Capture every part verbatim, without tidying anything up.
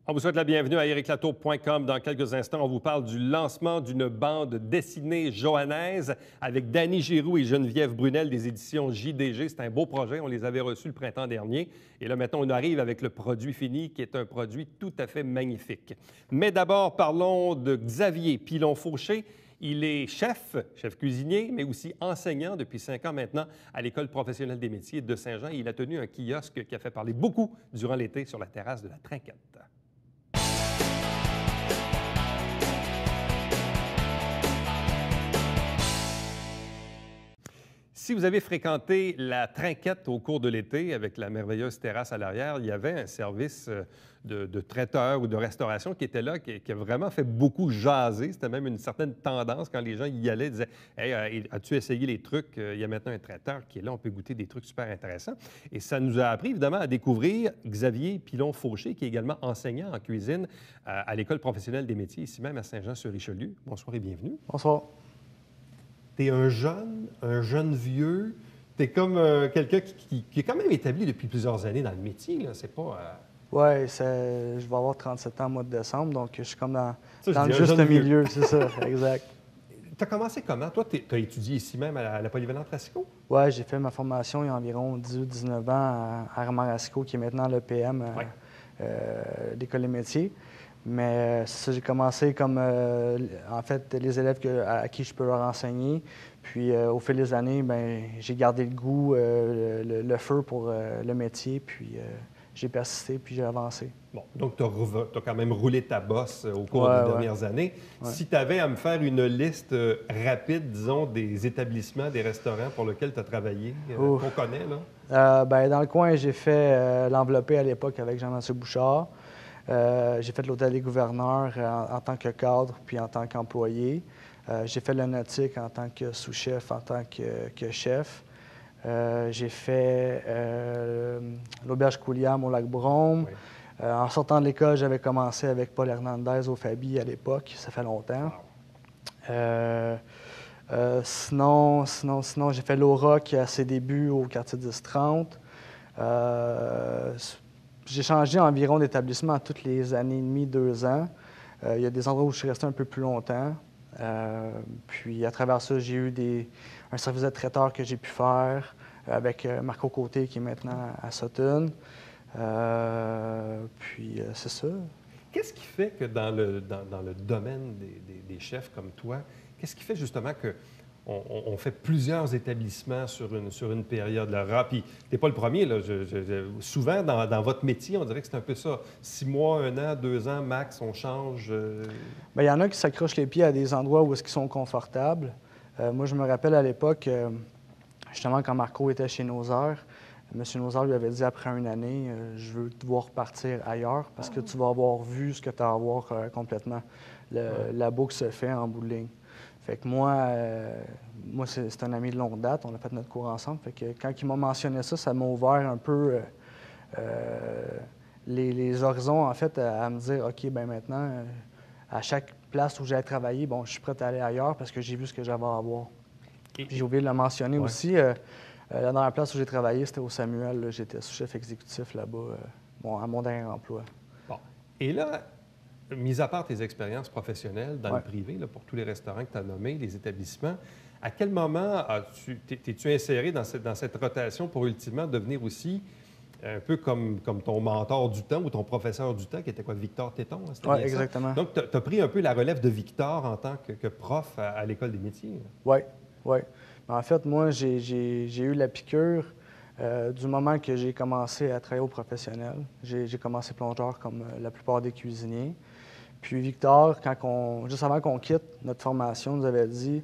On vous souhaite la bienvenue à éric latour point com. Dans quelques instants, on vous parle du lancement d'une bande dessinée johannaise avec Danny Giroux et Geneviève Brunel des éditions J D G. C'est un beau projet. On les avait reçus le printemps dernier. Et là, maintenant, on arrive avec le produit fini qui est un produit tout à fait magnifique. Mais d'abord, parlons de Xavier Pilon-Fauché. Il est chef, chef cuisinier, mais aussi enseignant depuis cinq ans maintenant à l'École professionnelle des métiers de Saint-Jean. Il a tenu un kiosque qui a fait parler beaucoup durant l'été sur la terrasse de la Trinquette. Si vous avez fréquenté la Trinquette au cours de l'été avec la merveilleuse terrasse à l'arrière, il y avait un service de, de traiteur ou de restauration qui était là, qui, qui a vraiment fait beaucoup jaser. C'était même une certaine tendance quand les gens y allaient, disaient « Hey, as-tu essayé les trucs? Il y a maintenant un traiteur qui est là, on peut goûter des trucs super intéressants. » Et ça nous a appris évidemment à découvrir Xavier Pilon-Fauché, qui est également enseignant en cuisine à l'École professionnelle des métiers, ici même à Saint-Jean-sur-Richelieu. Bonsoir et bienvenue. Bonsoir. Tu es un jeune, un jeune vieux. Tu es comme euh, quelqu'un qui, qui, qui est quand même établi depuis plusieurs années dans le métier. Là. C'est pas. Euh... Oui, je vais avoir trente-sept ans au mois de décembre, donc je suis comme dans, ça, dans le juste milieu, c'est ça, exact. Tu as commencé comment? Toi, tu as étudié ici même à la, à la Polyvalente Racicot? Oui, j'ai fait ma formation il y a environ dix-huit dix-neuf ans à, à Armand-Racicot, qui est maintenant l'E P M, ouais. euh, l'École des métiers. Mais c'est ça, j'ai commencé comme, euh, en fait, les élèves que, à qui je peux leur enseigner. Puis, euh, au fil des années, bien, j'ai gardé le goût, euh, le, le feu pour euh, le métier. Puis, euh, j'ai persisté, puis j'ai avancé. Bon, donc tu as, as quand même roulé ta bosse au cours ouais, des ouais. dernières années. Ouais. Si tu avais à me faire une liste rapide, disons, des établissements, des restaurants pour lesquels tu as travaillé, euh, qu'on connaît, là? Euh, bien, dans le coin, j'ai fait euh, l'Enveloppé à l'époque avec Jean-Mathieu Bouchard. Euh, j'ai fait l'Hôtel des gouverneurs en, en tant que cadre puis en tant qu'employé. Euh, j'ai fait le Nautique en tant que sous-chef, en tant que, que chef. Euh, j'ai fait euh, l'Auberge Couliam au Lac-Brome. Oui. Euh, en sortant de l'école, j'avais commencé avec Paul Hernandez au Fabi à l'époque. Ça fait longtemps. Wow. Euh, euh, sinon, sinon, sinon j'ai fait l'Auroch à ses débuts au quartier dix trente. Euh, J'ai changé environ d'établissement toutes les années et demie, deux ans. Euh, il y a des endroits où je suis resté un peu plus longtemps. Euh, puis, à travers ça, j'ai eu des, un service de traiteur que j'ai pu faire avec euh, Marco Côté, qui est maintenant à Sutton. Euh, puis, euh, c'est ça. Qu'est-ce qui fait que dans le, dans, dans le domaine des, des, des chefs comme toi, qu'est-ce qui fait justement que On, on fait plusieurs établissements sur une, sur une période. Là. Puis, tu n'es pas le premier. Là. Je, je, je, souvent, dans, dans votre métier, on dirait que c'est un peu ça. Six mois, un an, deux ans, max, on change. Euh... Bien, il y en a qui s'accrochent les pieds à des endroits où est-ce qu'ils sont confortables. Euh, moi, je me rappelle à l'époque, euh, justement, quand Marco était chez Noser, M. Noser lui avait dit après une année, euh, je veux te voir partir ailleurs parce que tu vas avoir vu ce que tu as à voir euh, complètement. Le, ouais. La boucle se fait en bout de ligne. Fait que moi, euh, moi c'est, c'est un ami de longue date. On a fait notre cours ensemble. Fait que quand il m'a mentionné ça, ça m'a ouvert un peu euh, euh, les, les horizons, en fait, à, à me dire, OK, bien maintenant, euh, à chaque place où j'ai travaillé, bon, je suis prêt à aller ailleurs parce que j'ai vu ce que j'avais à voir. Puis j'ai oublié de le mentionner ouais. aussi. Euh, euh, la dernière place où j'ai travaillé, c'était au Samuel. Là, j'étais sous-chef exécutif là-bas, euh, bon, à mon dernier emploi. Bon. Et là, mis à part tes expériences professionnelles dans ouais. le privé, là, pour tous les restaurants que tu as nommés, les établissements, à quel moment as-tu, t'es-tu inséré dans cette, dans cette rotation pour ultimement devenir aussi un peu comme, comme ton mentor du temps ou ton professeur du temps, qui était quoi, Victor Téton? Oui, exactement. Donc, tu as pris un peu la relève de Victor en tant que, que prof à, à l'École des métiers. Oui, oui. En fait, moi, j'ai, j'ai, j'ai eu la piqûre euh, du moment que j'ai commencé à travailler au professionnel. J'ai, j'ai commencé plongeur comme euh, la plupart des cuisiniers. Puis Victor, quand on, juste avant qu'on quitte notre formation, nous avait dit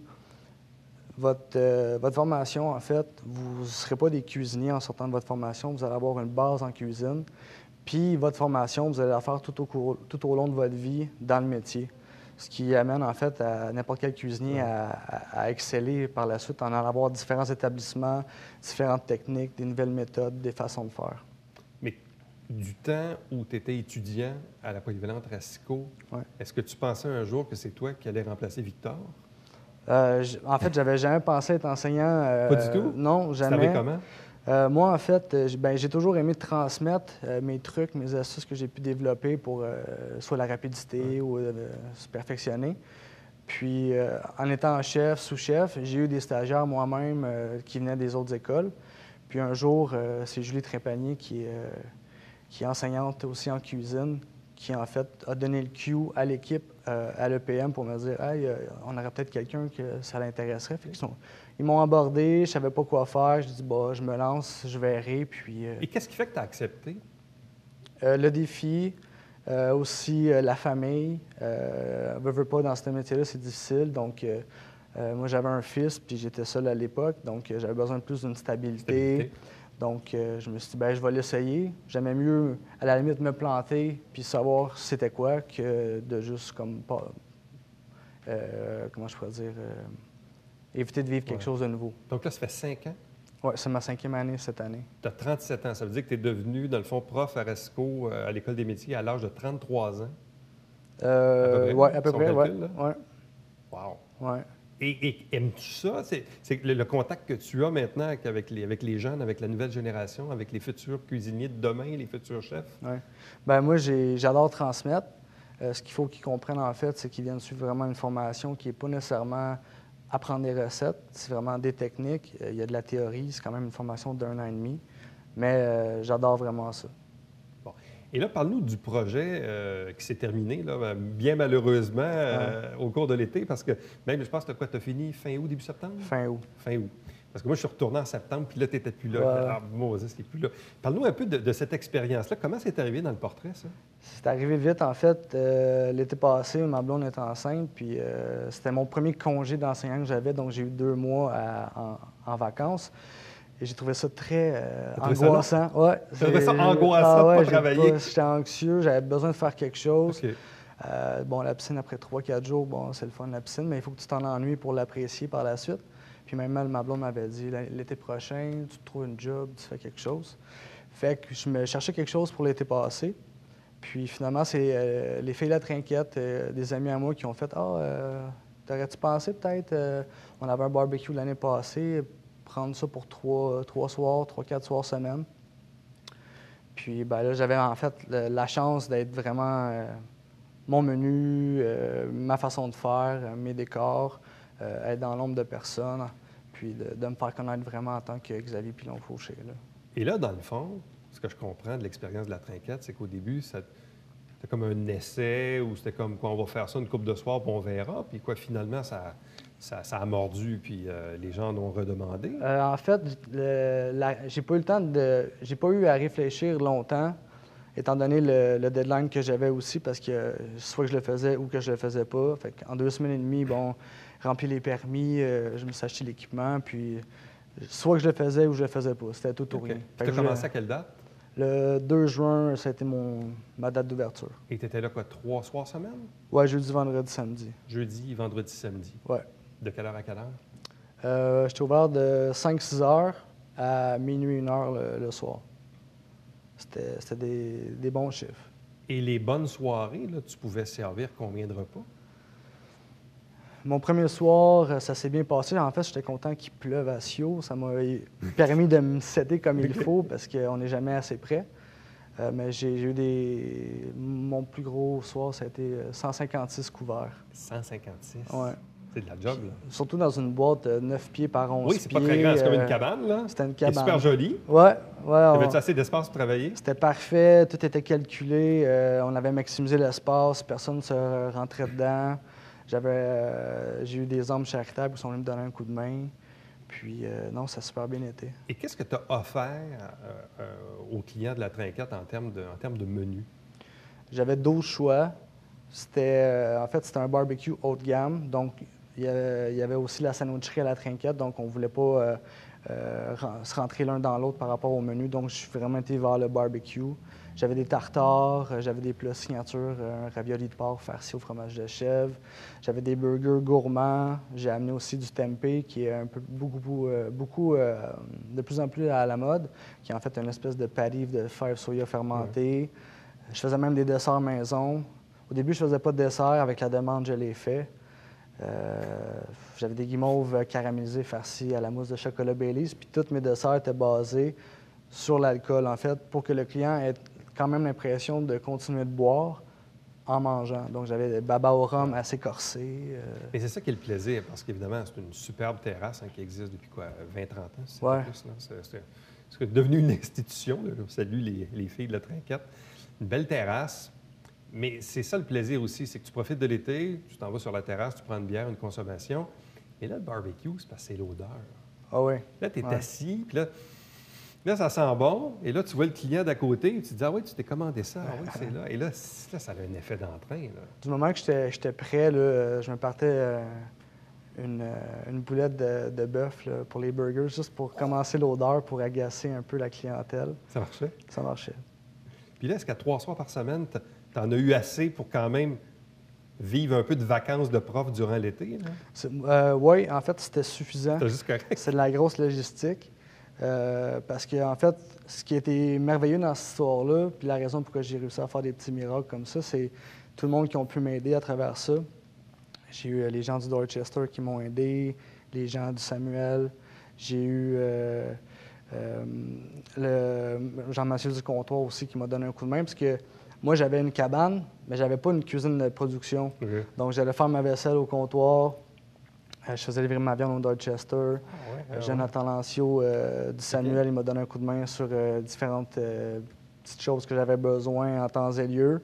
votre, euh, votre formation, en fait, vous ne serez pas des cuisiniers en sortant de votre formation, vous allez avoir une base en cuisine. Puis votre formation, vous allez la faire tout au, cours, tout au long de votre vie dans le métier. Ce qui amène, en fait, à n'importe quel cuisinier à, à, à exceller par la suite, en allant avoir différents établissements, différentes techniques, des nouvelles méthodes, des façons de faire. Mais du temps où tu étais étudiant à la Polyvalente Racicot, ouais. est-ce que tu pensais un jour que c'est toi qui allais remplacer Victor? Euh, en fait, j'avais jamais pensé être enseignant. Euh, Pas du tout? Non, jamais. Tu savais comment? Euh, moi, en fait, euh, j'ai ben, j'ai toujours aimé transmettre euh, mes trucs, mes astuces que j'ai pu développer pour euh, soit la rapidité ouais. ou euh, se perfectionner. Puis, euh, en étant chef, sous-chef, j'ai eu des stagiaires moi-même euh, qui venaient des autres écoles. Puis un jour, euh, c'est Julie Trépanier qui est, euh, qui est enseignante aussi en cuisine, qui en fait a donné le cue à l'équipe, euh, à l'E P M pour me dire « Hey, euh, on aurait peut-être quelqu'un que ça l'intéresserait. » Fait qu'ils sont- Ils m'ont abordé, je savais pas quoi faire. Je dis bah, je me lance, je verrai. Puis euh, Et qu'est-ce qui fait que tu as accepté? euh, le défi, euh, aussi euh, la famille. Euh, veux, veux pas, dans ce métier-là, c'est difficile. Donc, euh, euh, moi, j'avais un fils, puis j'étais seul à l'époque. Donc, euh, j'avais besoin de plus d'une stabilité. Stabilité. Donc, euh, je me suis dit, ben, je vais l'essayer. J'aimais mieux, à la limite, me planter puis savoir c'était quoi que de juste, comme, pas, euh, comment je pourrais dire, euh, éviter de vivre quelque Ouais. chose de nouveau. Donc là, ça fait cinq ans. Oui, c'est ma cinquième année cette année. Tu as trente-sept ans. Ça veut dire que tu es devenu, dans le fond, prof à Resco euh, à l'École des métiers à l'âge de trente-trois ans. Euh, À peu près, oui, hein, à peu si on près, oui. calcule, là? Ouais, Wow! ouais. Et, et aimes-tu ça? C'est, c'est le, le contact que tu as maintenant avec, avec les, avec les jeunes, avec la nouvelle génération, avec les futurs cuisiniers de demain, les futurs chefs? Ouais. Ben moi, j'ai- j'adore transmettre. Euh, ce qu'il faut qu'ils comprennent, en fait, c'est qu'ils viennent suivre vraiment une formation qui n'est pas nécessairement apprendre des recettes, c'est vraiment des techniques. Euh, il y a de la théorie, c'est quand même une formation d'un an et demi. Mais euh, j'adore vraiment ça. Bon. Et là, parle-nous du projet euh, qui s'est terminé, là, bien malheureusement, euh, au cours de l'été, parce que même, je pense que tu as fini fin août, début septembre? Fin août. Fin août. Parce que moi, je suis retourné en septembre, puis là, tu n'étais plus là. Ouais. Ah, Moses, tu n'es plus là. Parle-nous un peu de, de cette expérience-là. Comment c'est arrivé dans le portrait, ça? C'est arrivé vite, en fait. Euh, l'été passé, ma blonde était enceinte, puis euh, c'était mon premier congé d'enseignant que j'avais, donc j'ai eu deux mois à- en, en vacances. Et j'ai trouvé ça très euh, T'as trouvé ça angoissant. Ouais, T'as trouvé ça c'est- angoissant ah de ouais, pas j'ai travailler? J'étais anxieux, j'avais besoin de faire quelque chose. OK. Euh, bon, la piscine, après trois quatre jours, bon, c'est le fun, la piscine, mais il faut que tu t'en ennuies pour l'apprécier par la suite. Puis même ma blonde m'avait dit, l'été prochain, tu te trouves une job, tu fais quelque chose. Fait que je me cherchais quelque chose pour l'été passé. Puis finalement, c'est euh, les filles de la Trinquette, euh, des amis à moi qui ont fait « Ah, euh, t'aurais-tu pensé peut-être, euh, on avait un barbecue l'année passée, prendre ça pour trois, trois soirs, trois, quatre soirs semaine. » Puis ben là, j'avais en fait le- la chance d'être vraiment euh, mon menu, euh, ma façon de faire, euh, mes décors, euh, être dans l'ombre de personnes, puis de, de me faire connaître vraiment en tant que Xavier Pilon-Fauché. Là. Et là, dans le fond, ce que je comprends de l'expérience de la Trinquette, c'est qu'au début, ça- c'était comme un essai ou c'était comme quoi on va faire ça une couple de soirs puis on verra. Puis quoi, finalement, ça, ça, ça a mordu puis euh, les gens en ont redemandé. Euh, en fait, le- la- j'ai pas eu le temps de. J'ai pas eu à réfléchir longtemps, étant donné le, le deadline que j'avais aussi, parce que euh, soit que je le faisais ou que je le faisais pas. Fait en deux semaines et demie, bon, remplir les permis, euh, je me suis acheté l'équipement, puis soit que je le faisais ou je le faisais pas. C'était tout ou OK. rien. Puis Fait tu as que commencé je- à quelle date? Le deux juin, ça a été mon, ma date d'ouverture. Et tu étais là, quoi, trois soirs semaine? Ouais, jeudi, vendredi, samedi. Jeudi, vendredi, samedi. Ouais. De quelle heure à quelle heure? Euh, J'étais ouvert de cinq six heures à minuit, une heure le, le soir. C'était c'était des, des bons chiffres. Et les bonnes soirées, là, tu pouvais servir combien de repas? Mon premier soir, euh, ça s'est bien passé. En fait, j'étais content qu'il pleuve à Sio. Ça m'a permis de me setter comme il faut parce qu'on n'est jamais assez près. Euh, mais j'ai j'ai eu des... Mon plus gros soir, ça a été euh, cent cinquante-six couverts. cent cinquante-six? Ouais. C'est de la job, là. Surtout dans une boîte de neuf pieds par onze Oui, c'est pieds. pas très grand. C'est comme une euh, cabane, là. C'était une Qui est cabane. super jolie. Ouais, ouais. on- Avais-tu assez d'espace pour travailler? C'était parfait, tout était calculé, euh, on avait maximisé l'espace, personne ne se rentrait dedans. J'avais, euh, j'ai eu des hommes charitables qui sont venus me donner un coup de main. Puis euh, non, ça a super bien été. Et qu'est-ce que tu as offert euh, euh, aux clients de la Trinquette en termes de, en termes de menu? J'avais douze choix. C'était, euh, en fait, c'était un barbecue haut de gamme. Donc, il y avait, il y avait aussi la sandwicherie à la Trinquette. Donc, on ne voulait pas euh, euh, ren- se rentrer l'un dans l'autre par rapport au menu. Donc, je suis vraiment été vers le barbecue. J'avais des tartares, euh, j'avais des plats signature, euh, un ravioli de porc farci au fromage de chèvre. J'avais des burgers gourmands. J'ai amené aussi du tempeh, qui est un peu beaucoup, euh, beaucoup euh, de plus en plus à la mode, qui est en fait une espèce de patty de fèves soya fermentées. Je faisais même des desserts maison. Au début, je faisais pas de dessert. Avec la demande, je l'ai fait. Euh, J'avais des guimauves caramélisées farcies à la mousse de chocolat Baileys, puis tous mes desserts étaient basés sur l'alcool, en fait, pour que le client ait quand même l'impression de continuer de boire en mangeant. Donc, j'avais des baba au rhum assez corsés. Euh... Et c'est ça qui est le plaisir, parce qu'évidemment, c'est une superbe terrasse hein, qui existe depuis quoi, vingt trente ans, c'est ouais. plus, là. C'est, c'est, c'est devenu une institution. Là. Je salue les, les filles de la Trinquette. Une belle terrasse. Mais c'est ça le plaisir aussi, c'est que tu profites de l'été, tu t'en vas sur la terrasse, tu prends une bière, une consommation. Et là, le barbecue, c'est parce que c'est l'odeur. Ah oui. Là, tu es ouais. assis, puis là, là, ça sent bon. Et là, tu vois le client d'à côté, et tu te dis, ah oui, tu t'es commandé ça, ah oui, c'est là. Et là, là, ça a un effet d'entrain. Là. Du moment que j'étais prêt, là, je me partais euh, une, une boulette de, de bœuf là, pour les burgers, juste pour commencer l'odeur, pour agacer un peu la clientèle. Ça marchait? Ça marchait. Puis là, est-ce qu'à trois soirs par semaine, tu en as eu assez pour quand même vivre un peu de vacances de prof durant l'été? Euh, oui, en fait, c'était suffisant. C'était juste correct. C'est de la grosse logistique. Euh, parce que, en fait, ce qui était merveilleux dans cette histoire-là, puis la raison pourquoi j'ai réussi à faire des petits miracles comme ça, c'est tout le monde qui ont pu m'aider à travers ça. J'ai eu les gens du Dorchester qui m'ont aidé, les gens du Samuel. J'ai eu euh, euh, le Jean-Mathieu du comptoir aussi qui m'a donné un coup de main, parce que moi, j'avais une cabane, mais j'avais pas une cuisine de production. Okay. Donc, j'allais faire ma vaisselle au comptoir. Euh, je faisais livrer ma viande au Dorchester. Ah ouais, ah euh, Jonathan ouais. Lancio euh, du Samuel, okay. il m'a donné un coup de main sur euh, différentes euh, petites choses que j'avais besoin en temps et lieu.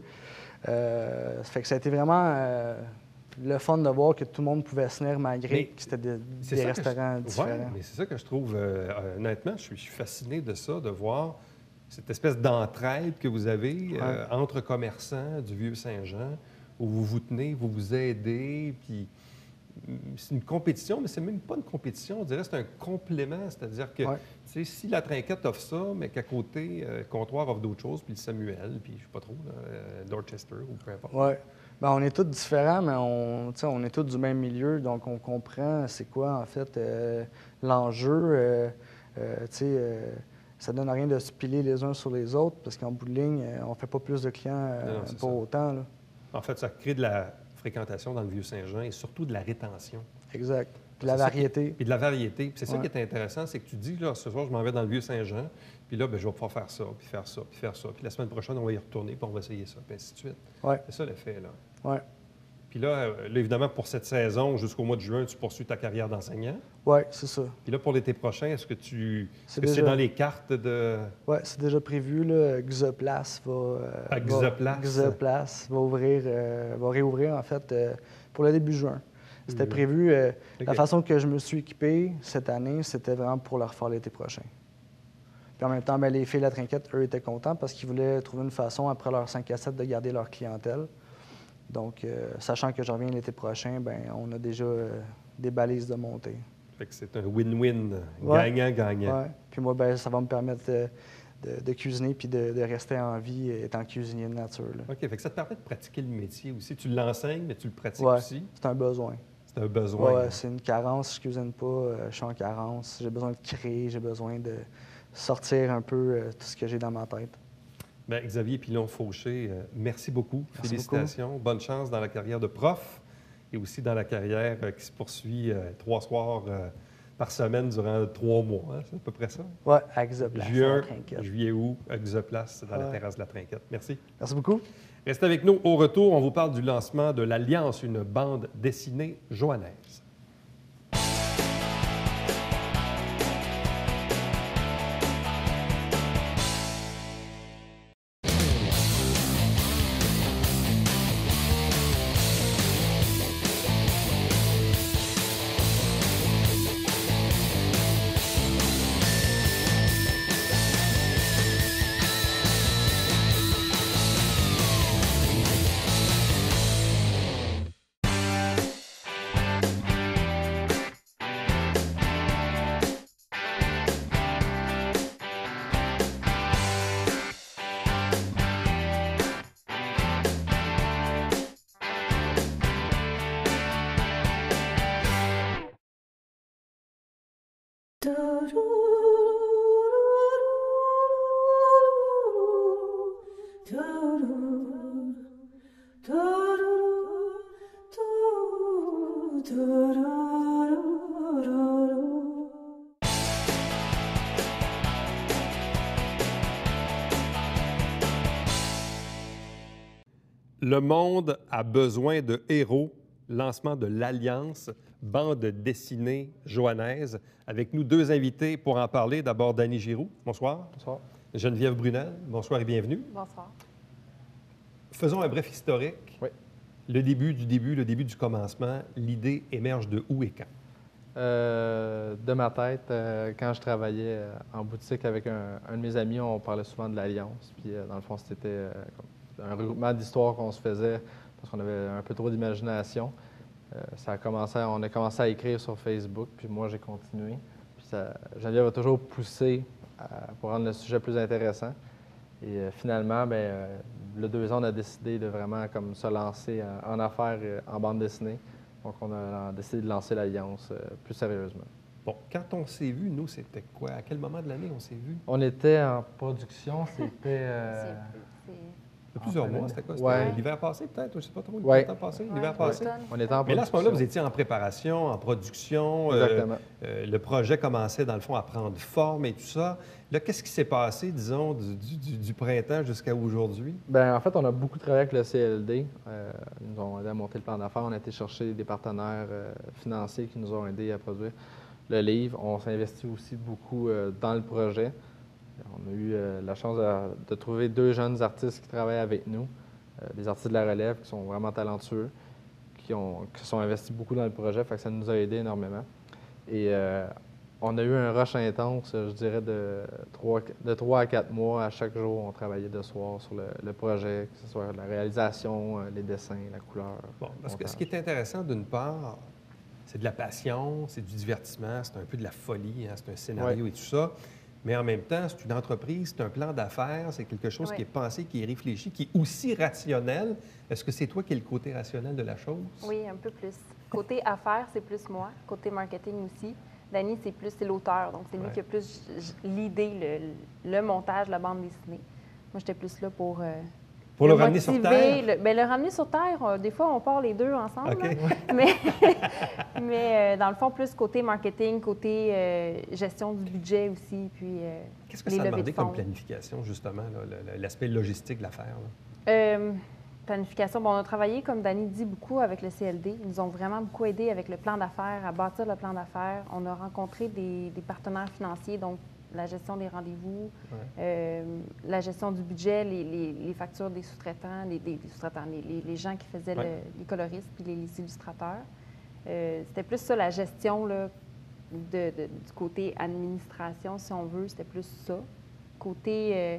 Euh, ça fait que ça a été vraiment euh, le fun de voir que tout le monde pouvait se tenir malgré mais que c'était des, des restaurants je... différents. Ouais, mais c'est ça que je trouve, euh, honnêtement, je suis, je suis fasciné de ça, de voir cette espèce d'entraide que vous avez ouais. euh, entre commerçants du Vieux-Saint-Jean, où vous vous tenez, vous vous aidez, puis c'est une compétition, mais c'est même pas une compétition, on dirait que c'est un complément, c'est-à-dire que ouais. si la Trinquette offre ça, mais qu'à côté, euh, le comptoir offre d'autres choses, puis le Samuel, puis je sais pas trop, là, euh, Dorchester ou peu importe. Oui. Bien, on est tous différents, mais on, on est tous du même milieu, donc on comprend c'est quoi, en fait, euh, l'enjeu. Euh, euh, tu sais, euh, ça donne rien de se piler les uns sur les autres, parce qu'en bout de ligne, on fait pas plus de clients euh, non, pour ça. autant. Là. En fait, ça crée de la fréquentation dans le Vieux-Saint-Jean et surtout de la rétention. Exact. Puis de la variété. Puis de la variété. Puis c'est ouais. ça qui est intéressant, c'est que tu dis, là, ce soir, je m'en vais dans le Vieux-Saint-Jean, puis là, bien, je vais pouvoir faire ça, puis faire ça, puis faire ça. Puis la semaine prochaine, on va y retourner, puis on va essayer ça, puis ainsi de suite. Ouais. C'est ça l'effet, là. Oui. Puis là, là, évidemment, pour cette saison, jusqu'au mois de juin, tu poursuis ta carrière d'enseignant. Oui, c'est ça. Puis là, pour l'été prochain, est-ce que tu... C'est, est-ce déjà... que c'est dans les cartes de... Oui, c'est déjà prévu, là. Xoplace va... Euh, ah, Xoplace. Xoplace va ouvrir, euh, va réouvrir, en fait, euh, pour le début juin. C'était mmh. prévu. Euh, okay. La façon que je me suis équipé cette année, c'était vraiment pour le refaire l'été prochain. Puis en même temps, bien, les filles de la Trinquette, eux, étaient contents parce qu'ils voulaient trouver une façon, après leur cinq à sept, de garder leur clientèle. Donc, euh, sachant que je reviens l'été prochain, bien, on a déjà euh, des balises de montée. Fait que c'est un win-win, ouais. gagnant-gagnant. Oui. Puis moi, bien, ça va me permettre de, de, de cuisiner puis de, de rester en vie étant cuisinier de nature. Là. OK. Fait que ça te permet de pratiquer le métier aussi. Tu l'enseignes, mais tu le pratiques ouais, aussi. C'est un besoin. C'est un besoin. Oui, c'est une carence. Je ne cuisine pas, euh, je suis en carence. J'ai besoin de créer, j'ai besoin de sortir un peu euh, tout ce que j'ai dans ma tête. Bien, Xavier Pilon-Fauché, euh, merci beaucoup. Merci Félicitations. Beaucoup. Bonne chance dans la carrière de prof et aussi dans la carrière euh, qui se poursuit euh, trois soirs euh, par semaine durant trois mois. Hein? C'est à peu près ça? Oui, à Xoplace. Juin, juillet, août, à Xoplace, dans ouais. la terrasse de la Trinquette. Merci. Merci beaucoup. Restez avec nous. Au retour, on vous parle du lancement de l'Alliance, une bande dessinée johannaise. Le monde a besoin de héros. Lancement de l'Alliance, bande dessinée johannaise. Avec nous, deux invités pour en parler. D'abord, Dany Giroux. Bonsoir. Bonsoir. Geneviève Brunel. Bonsoir et bienvenue. Bonsoir. Faisons un bref historique. Oui. Le début du début, le début du commencement. L'idée émerge de où et quand? Euh, de ma tête, euh, quand je travaillais euh, en boutique avec un, un de mes amis, on parlait souvent de l'Alliance. Puis, euh, dans le fond, c'était euh, un regroupement d'histoires qu'on se faisait parce qu'on avait un peu trop d'imagination. Euh, ça a commencé, on a commencé à écrire sur Facebook, puis moi, j'ai continué. Puis ça, Geneviève a toujours poussé à- pour rendre le sujet plus intéressant. Et euh, finalement, bien, euh, le deux ans, on a décidé de vraiment comme se lancer en, en affaires euh, en bande dessinée. Donc, on a décidé de lancer l'Alliance euh, plus sérieusement. Bon, quand on s'est vu, nous, c'était quoi? À quel moment de l'année on s'est vu? On était en production, c'était... euh, C'est- c'est- Il y a plusieurs Ah, mois, c'était quoi? C'était ouais. l'hiver passé, peut-être? Je ne sais pas trop. Ouais. Le temps passé? Ouais, L'hiver passé? l'automne. on était en Mais là, à ce moment-là, vous production. étiez en préparation, en production. euh, Exactement. euh, le projet commençait, dans le fond, à prendre forme et tout ça. Là, qu'est-ce qui s'est passé, disons, du, du- du- du printemps jusqu'à aujourd'hui? Bien, en fait, on a beaucoup travaillé avec le C L D. Euh, ils nous ont aidé à monter le plan d'affaires. On a été chercher des partenaires euh, financiers qui nous ont aidés à produire le livre. On s'est investi aussi beaucoup euh, dans le projet. On a eu euh, la chance de, de trouver deux jeunes artistes qui travaillent avec nous, euh, des artistes de la relève qui sont vraiment talentueux, qui, ont, qui se sont investis beaucoup dans le projet. Fait que ça nous a aidés énormément. Et euh, on a eu un rush intense, je dirais, de trois, de trois à quatre mois. À chaque jour, on travaillait de soir sur le, le projet, que ce soit la réalisation, euh, les dessins, la couleur. Bon, parce que montage. ce qui est intéressant, d'une part, c'est de la passion, c'est du divertissement, c'est un peu de la folie, hein, c'est un scénario et tout ça. Mais en même temps, c'est une entreprise, c'est un plan d'affaires, c'est quelque chose Oui. qui est pensé, qui est réfléchi, qui est aussi rationnel. Est-ce que c'est toi qui es le côté rationnel de la chose? Oui, un peu plus. Côté affaires, c'est plus moi. Côté marketing aussi. Dany, c'est plus c'est l'auteur. Donc, c'est lui Ouais. qui a plus j- j- l'idée, le, le montage, la bande dessinée. Moi, j'étais plus là pour. euh, Pour le ramener sur motiver, terre? Le, ben, le ramener sur terre, euh, des fois, on part les deux ensemble. OK. là. Mais, mais euh, dans le fond, plus côté marketing, côté euh, gestion du budget aussi. Puis, euh, Qu'est-ce que les ça a levées de demandé comme fonds. planification, justement, là, le- le- l'aspect logistique de l'affaire? là? Euh, planification. Bon, on a travaillé, comme Dany dit, beaucoup avec le C L D. Ils nous ont vraiment beaucoup aidé avec le plan d'affaires, à bâtir le plan d'affaires. On a rencontré des, des partenaires financiers, donc la gestion des rendez-vous, Ouais. euh, la gestion du budget, les, les- les factures des sous-traitants, les, des- des sous-traitants, les, les- les gens qui faisaient le- Ouais. les coloristes puis les, les illustrateurs. Euh, C'était plus ça, la gestion là, de- de- du côté administration, si on veut, c'était plus ça. Côté... euh,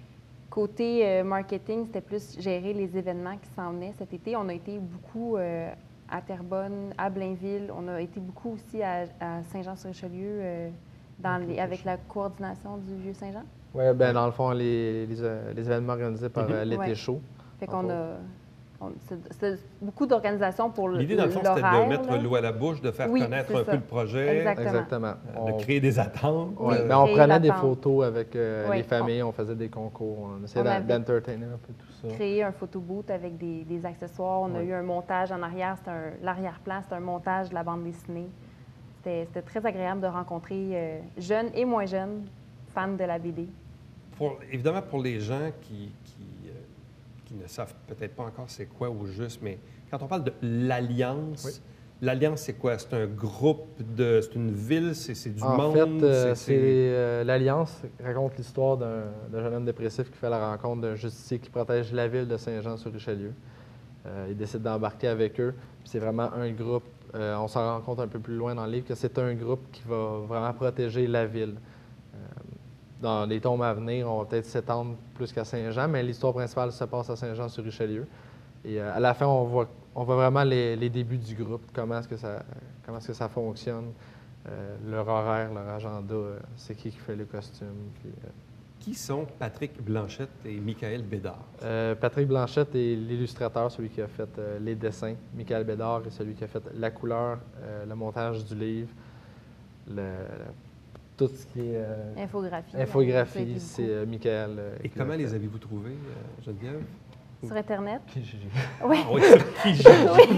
Côté euh, marketing, c'était plus gérer les événements qui s'en venaient cet été. On a été beaucoup euh, à Terrebonne, à Blainville. On a été beaucoup aussi à, à Saint-Jean-sur-Richelieu euh, dans Ok, les- ok, avec je- la coordination du Vieux-Saint-Jean. Oui, bien, dans le fond, les, les, euh, les événements organisés par Mhm. euh, l'été Ouais. chaud. Fait Entre qu'on a... on- c'est- c'est beaucoup d'organisation pour le- L'idée, dans le fond, c'était de l'horaire, mettre là. l'eau à la bouche, de faire Oui, connaître c'est un ça. peu le projet, Exactement. Exactement. euh, On- de créer des attentes. Ouais, Oui, ben, on créer prenait des l'attente. photos avec euh, Oui, les familles, on... faisait des concours, on essayait On d'en- avait- d'entertainer un peu tout ça. Créer un photo booth avec des, des accessoires. On a Ouais. eu un montage en arrière. C'était un- l'arrière-plan, c'était un montage de la bande dessinée. C'était c'était très agréable de rencontrer euh, jeunes et moins jeunes fans de la B D. Pour- évidemment, pour les gens qui, qui, euh, qui ne savent peut-être pas encore c'est quoi au juste, mais quand on parle de l'Alliance, Oui. l'Alliance, c'est quoi? C'est un groupe de... C'est une ville? C'est c'est du En monde? fait, euh, c'est- c'est euh, l'Alliance raconte l'histoire d'un d'un jeune homme dépressif qui fait la rencontre d'un justicier qui protège la ville de Saint-Jean-sur-Richelieu. Euh, il décide d'embarquer avec eux. Puis c'est vraiment un groupe, euh, on s'en rend compte un peu plus loin dans le livre, que c'est un groupe qui va vraiment protéger la ville. Euh, dans les tomes à venir, on va peut-être s'étendre plus qu'à Saint-Jean, mais l'histoire principale se passe à Saint-Jean-sur-Richelieu. Et euh, à la fin, on voit, on voit vraiment les, les débuts du groupe, comment est-ce que ça, comment est-ce que ça fonctionne, euh, leur horaire, leur agenda, euh, c'est qui qui fait le costume. Puis, euh, Qui sont Patrick Blanchette et Michael Bédard? Euh, Patrick Blanchette est l'illustrateur, celui qui a fait euh, les dessins. Michael Bédard est celui qui a fait la couleur, euh, le montage du livre, le, tout ce qui est euh, Infographie. Ça a infographie, été c'est beaucoup. euh, Michael. euh, Et qui l'a comment les fait. avez-vous trouvés, euh, Geneviève? Sur Internet. Kijiji. Oui. Ah oui, sur Kijiji.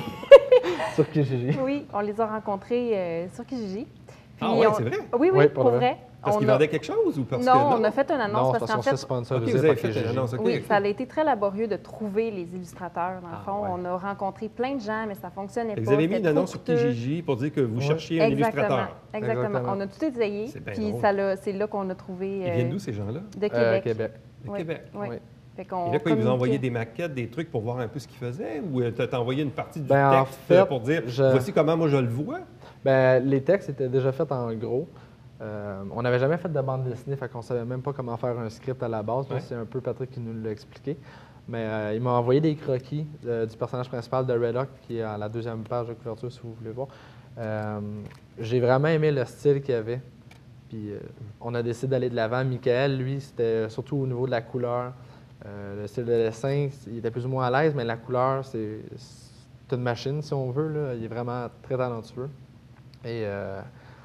Sur Kijiji. Oui, on les a rencontrés euh, sur Kijiji. Puis Ah ouais, on- c'est vrai? Oui, oui, Oui, pour, pour vrai. vrai. Parce on qu'ils a- vendaient quelque chose ou parce non, que on a fait une annonce Non, parce parce qu'en qu'on fait, s'est sponsorisé Ok, vous avez par fait Kijiji. une annonce, ok, oui, ok. ça a été très laborieux de trouver les illustrateurs. Dans le Ah, fond, ouais. on a rencontré plein de gens, mais ça fonctionnait Fait que pas. Vous avez mis c'était une trop annonce sur coûteux. Kijiji pour dire que vous Ouais. cherchiez un Exactement. illustrateur. Exactement. Exactement. On a tout essayé. C'est bien Puis drôle. ça l'a- c'est là qu'on a trouvé. Ils viennent euh, d'où ces gens-là? De Québec. Euh, Québec. De Oui, Québec. oui. Oui. Fait qu'on Et là, quoi, ils vous ont envoyé communiquait. des maquettes, des trucs pour voir un peu ce qu'ils faisaient? Ou euh, t'as t'as envoyé une partie du Ben, en texte fait, euh, pour dire je- voici comment moi je le vois? Ben, les textes étaient déjà faits en gros. Euh, on n'avait jamais fait de bande dessinée, fait qu'on savait même pas comment faire un script à la base. Ouais. C'est un peu Patrick qui nous l'a expliqué. Mais euh, il m'a envoyé des croquis euh, du personnage principal de Red Hawk, qui est à la deuxième page de couverture, si vous voulez voir. Euh, J'ai vraiment aimé le style qu'il y avait. Puis euh, on a décidé d'aller de l'avant. Michael, lui, c'était surtout au niveau de la couleur. Euh, le style de dessin, il était plus ou moins à l'aise, mais la couleur, c'est c'est une machine, si on veut. Là. Il est vraiment très talentueux. Et euh,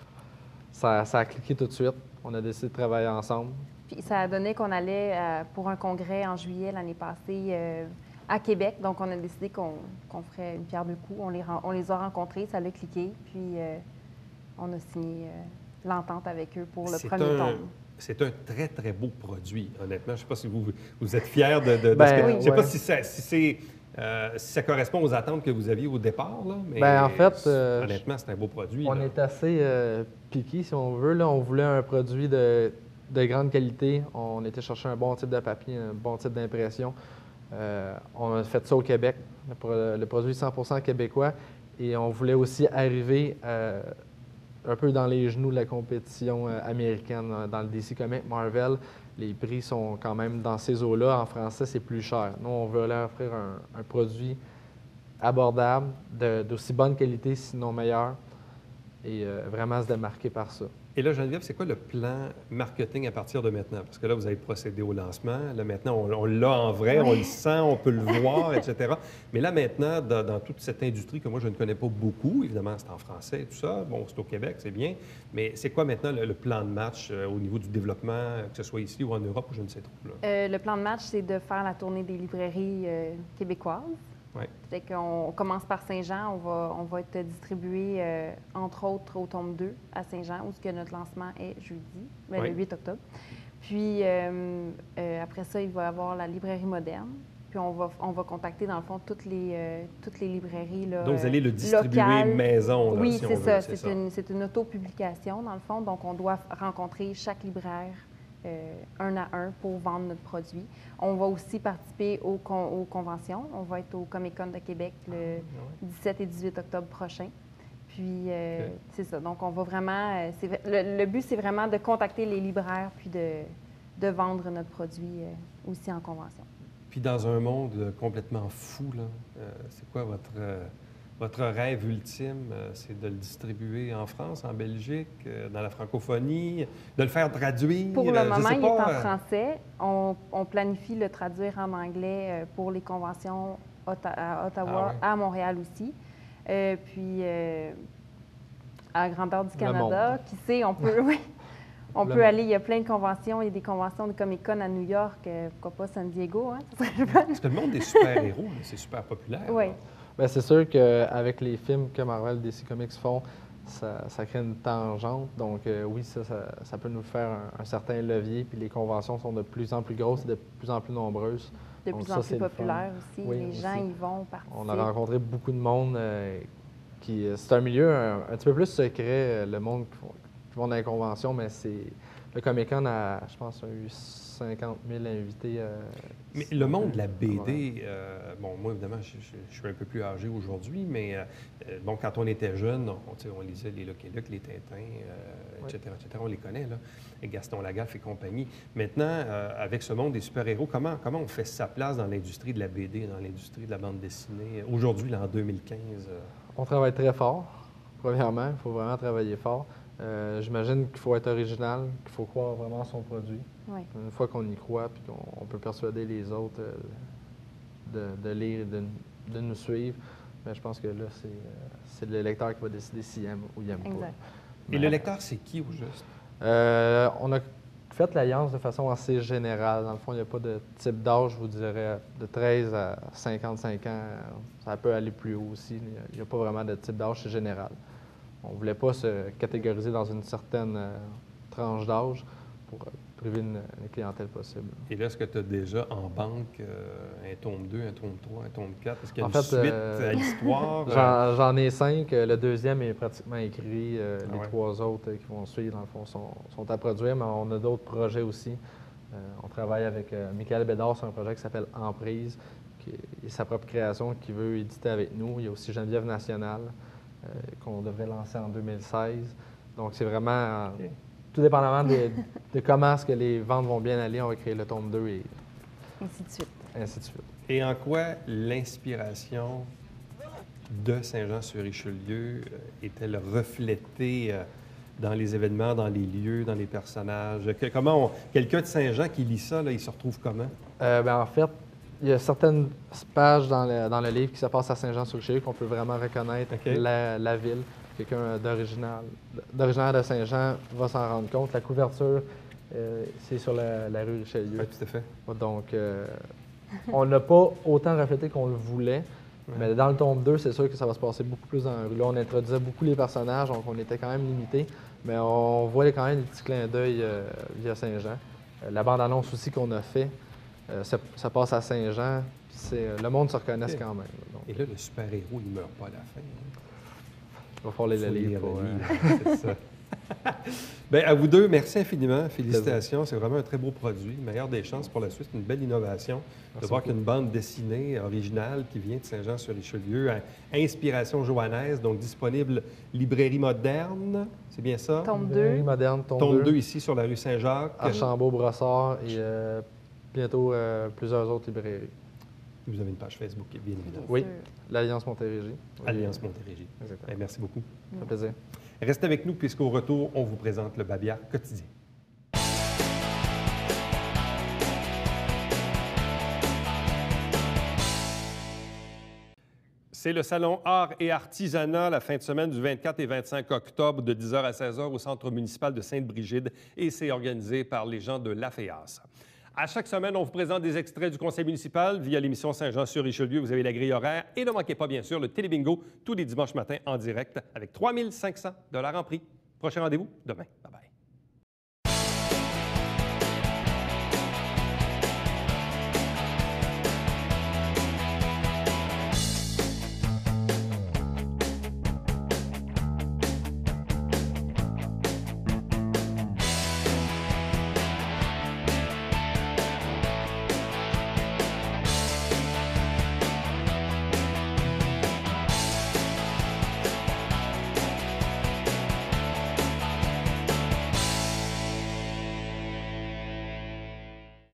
ça, ça a cliqué tout de suite. On a décidé de travailler ensemble. Puis ça a donné qu'on allait euh, pour un congrès en juillet l'année passée euh, à Québec. Donc, on a décidé qu'on qu'on ferait une pierre deux coups. On les, ren- on les a rencontrés, ça a cliqué. Puis, euh, on a signé euh, l'entente avec eux pour le C'est premier un- tome. C'est un très, très beau produit, honnêtement. Je ne sais pas si vous, vous êtes fiers de, de- de Ben, ce que... oui. Je ne sais pas Ouais. si ça, si, c'est, euh, si ça correspond aux attentes que vous aviez au départ, là, mais Ben, en fait, euh, honnêtement, c'est un beau produit. On là. est assez euh, piqué, si on veut. Là. On voulait un produit de, de grande qualité. On était chercher un bon type de papier, un bon type d'impression. Euh, on a fait ça au Québec, le, pro- le produit cent pour cent québécois. Et on voulait aussi arriver euh, un peu dans les genoux de la compétition euh, américaine. Euh, Dans le D C Comics Marvel, les prix sont quand même dans ces eaux-là. En français, c'est plus cher. Nous, on veut leur offrir un, un produit abordable, de- d'aussi bonne qualité, sinon meilleur, et euh, vraiment se démarquer par ça. Et là, Geneviève, c'est quoi le plan marketing à partir de maintenant? Parce que là, vous avez procédé au lancement. Là, maintenant, on, on l'a en vrai, on le sent, on peut le voir, et cetera. Mais là, maintenant, dans, dans toute cette industrie que moi, je ne connais pas beaucoup, évidemment, c'est en français et tout ça. Bon, c'est au Québec, c'est bien. Mais c'est quoi maintenant le, le plan de match euh, au niveau du développement, que ce soit ici ou en Europe, ou je ne sais trop? Là? Euh, le plan de match, c'est de faire la tournée des librairies euh, québécoises. Ouais. Fait qu'on on commence par Saint-Jean. On va, on va être distribué, euh, entre autres, au tome deux à Saint-Jean, où ce que notre lancement est jeudi, ben, Ouais. le huit octobre. Puis, euh, euh, après ça, il va y avoir la librairie moderne. Puis, on va, on va contacter, dans le fond, toutes les, euh, toutes les librairies là, Donc, vous allez le euh, distribuer locales. maison, là, Oui, si on c'est veut, ça. c'est C'est ça. une, c'est une auto-publication, dans le fond. Donc, on doit rencontrer chaque libraire euh, un à un pour vendre notre produit. On va aussi participer aux, con- aux conventions. On va être au Comic-Con de Québec le dix-sept et dix-huit octobre prochain. Puis, euh, Ok. c'est ça. Donc, on va vraiment... euh, c'est v- le, le but, c'est vraiment de contacter les libraires puis de, de vendre notre produit euh, aussi en convention. Puis dans un monde euh, complètement fou, là, euh, c'est quoi votre, euh, votre rêve ultime? Euh, c'est de le distribuer en France, en Belgique, euh, dans la francophonie, de le faire traduire? Pour euh, le je moment, sais il est pas, en euh, français. On, on planifie le traduire en anglais euh, pour les conventions Otta- à Ottawa, Ah ouais. à Montréal aussi. Euh, puis, euh, à grandeur du Le Canada, monde. qui sait, on peut, oui, on Le peut monde. aller. Il y a plein de conventions. Il y a des conventions de Comic-Con à New York, euh, pourquoi pas San Diego, hein? Ça serait le fun. Parce que le monde des super-héros, là, c'est super populaire. Oui. là. Bien, c'est sûr qu'avec les films que Marvel et D C Comics font, ça, ça crée une tangente. Donc, euh, oui, ça, ça, ça peut nous faire un, un certain levier. Puis les conventions sont de plus en plus grosses et de plus en plus nombreuses. De Donc, plus ça, en c'est plus le fun. populaire aussi. Oui, les aussi. gens y vont participer. On a rencontré beaucoup de monde euh, qui. C'est un milieu un, un petit peu plus secret, euh, le monde qui, font- qui vont dans les conventions, mais c'est. Le Comic-Con a, je pense, a eu cinquante mille invités. euh, Mais le monde de la B Voilà. D, euh, bon, moi, évidemment, je, je- je suis un peu plus âgé aujourd'hui, mais euh, euh, bon, quand on était jeune, on, tu sais, on lisait les Lucky Luke, les Tintins, euh, et cetera, et cetera, on les connaît, là, et Gaston Lagaffe et compagnie. Maintenant, euh, avec ce monde des super-héros, comment, comment on fait sa place dans l'industrie de la B D, dans l'industrie de la bande dessinée, aujourd'hui, là, en deux mille quinze? euh? On travaille très fort, premièrement. Il faut vraiment travailler fort. Euh, J'imagine qu'il faut être original, qu'il faut croire vraiment à son produit. Oui. Une fois qu'on y croit, puis qu'on on peut persuader les autres euh, de, de lire et de, de nous suivre, mais je pense que là, c'est euh, c'est le lecteur qui va décider s'il aime ou il n'aime pas. Exact. Et le lecteur, c'est qui, au juste? Euh, on a fait l'alliance de façon assez générale. Dans le fond, il n'y a pas de type d'âge, je vous dirais, de treize à cinquante-cinq ans. Ça peut aller plus haut aussi. Il n'y a pas vraiment de type d'âge, c'est général. On ne voulait pas se catégoriser dans une certaine, euh, tranche d'âge pour euh, priver une, une clientèle possible. Et là, est-ce que tu as déjà en banque euh, un tome deux, un tome trois, un tome quatre? Est-ce qu'il y a En une fait, suite euh, à l'histoire? J'en, j'en ai cinq. Le deuxième est pratiquement écrit. Euh, Ah les ouais. trois autres euh, qui vont suivre, dans le fond, sont, sont à produire, mais on a d'autres projets aussi. Euh, on travaille avec euh, Michael Bédard sur un projet qui s'appelle Emprise, qui est sa propre création, qui veut éditer avec nous. Il y a aussi Geneviève Nationale, euh, qu'on devrait lancer en deux mille seize. Donc, c'est vraiment, Okay. tout dépendamment de, de comment est-ce que les ventes vont bien aller, on va créer le tome deux et Ainsi de suite. ainsi de suite. Et en quoi l'inspiration de Saint-Jean-sur-Richelieu euh, est-elle reflétée euh, dans les événements, dans les lieux, dans les personnages? Que- comment on- quelqu'un de Saint-Jean qui lit ça, là, il se retrouve comment? Euh, ben, en fait, il y a certaines pages dans le, dans le livre qui se passent à Saint-Jean-sur-Richelieu qu'on peut vraiment reconnaître OK. la, la ville. Quelqu'un d'original, d'originaire de Saint-Jean va s'en rendre compte. La couverture, euh, c'est sur la, la rue Richelieu. Oui, tout à fait. Donc, euh, on n'a pas autant reflété qu'on le voulait. Ouais. Mais dans le tome deux, c'est sûr que ça va se passer beaucoup plus dans la rue. Là, on introduisait beaucoup les personnages, donc on était quand même limité. Mais on voyait quand même des petits clins d'œil euh, via Saint-Jean. Euh, la bande-annonce aussi qu'on a fait, euh, ça, ça passe à Saint-Jean. puis c'est- euh, le monde se reconnaisse Ok. quand même. là. Donc, Et là, le super-héros, il ne meurt pas à la fin. hein. il va falloir lire Faut le lire livre. pour, le euh, livre, c'est ça. Bien, à vous deux, merci infiniment. Félicitations. C'est vraiment un très beau produit. Meilleure des chances pour la suite. Une belle innovation. De Merci voir beaucoup. qu'une bande dessinée originale qui vient de Saint-Jean-sur-Richelieu, à inspiration joannaise, donc disponible librairie moderne. C'est bien ça? Tome librairie deux. moderne, tome, Tome deux, deux ici sur la rue Saint-Jacques. Archambault-Brossard et euh, bientôt euh, plusieurs autres librairies. Vous avez une page Facebook, bien évidemment. Oui. Sûr. L'Alliance Montérégie. Oui, Alliance Montérégie. Exactement. Bien, merci beaucoup. Ça fait plaisir. Restez avec nous puisqu'au retour, on vous présente le Babillard quotidien. C'est le salon Art et Artisanat la fin de semaine du vingt-quatre et vingt-cinq octobre de dix heures à seize heures au Centre municipal de Sainte-Brigide et c'est organisé par les gens de l'A F E A S. À chaque semaine, on vous présente des extraits du conseil municipal via l'émission Saint-Jean-sur-Richelieu. Vous avez la grille horaire et ne manquez pas, bien sûr, le Télébingo tous les dimanches matins en direct avec trois mille cinq cents dollars en prix. Prochain rendez-vous demain. Bye bye.